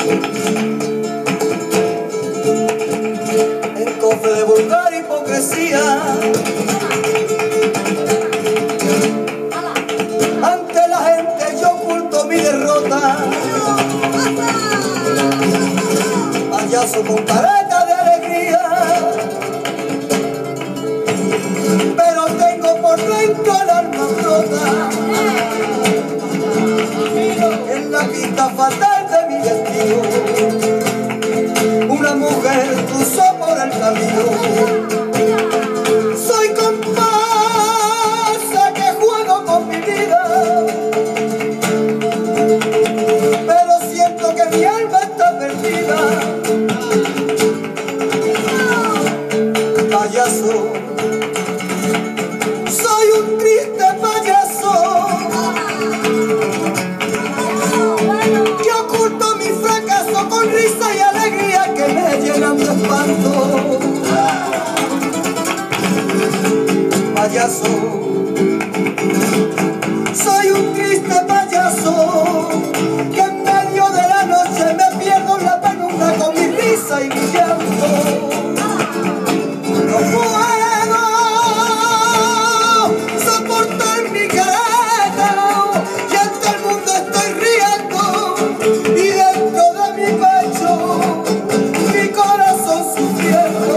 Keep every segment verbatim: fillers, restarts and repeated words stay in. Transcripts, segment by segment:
En cofre de vulgar hipocresía, ante la gente yo oculto mi derrota. Payaso con careta de alegría, pero tengo por dentro el alma rota. En la pista fatal de mi destino, una mujer cruzó por el camino. Soy comparsa que juego con mi vida, pero siento que mi alma está perdida. Payaso, soy un triste payaso que oculto mi fracaso con risa y alegría que me llenan de espanto. Payaso, soy un triste payaso que en medio de la noche me pierdo en la penumbra con mi risa y mi llanto. No puedo soportar mi careta y ante el mundo estoy riendo, y dentro de mi pecho mi corazón sufriendo.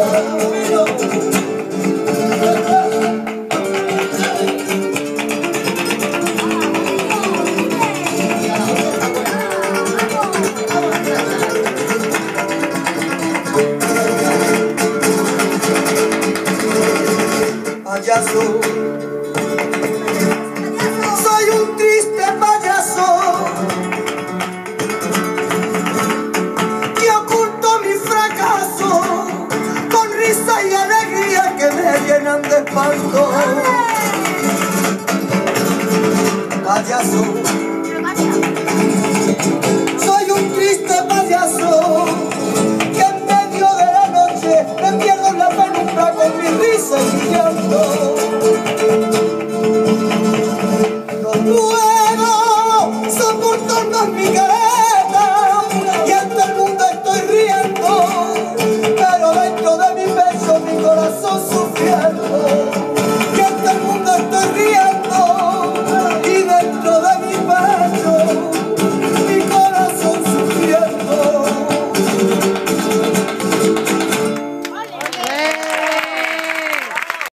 Payaso,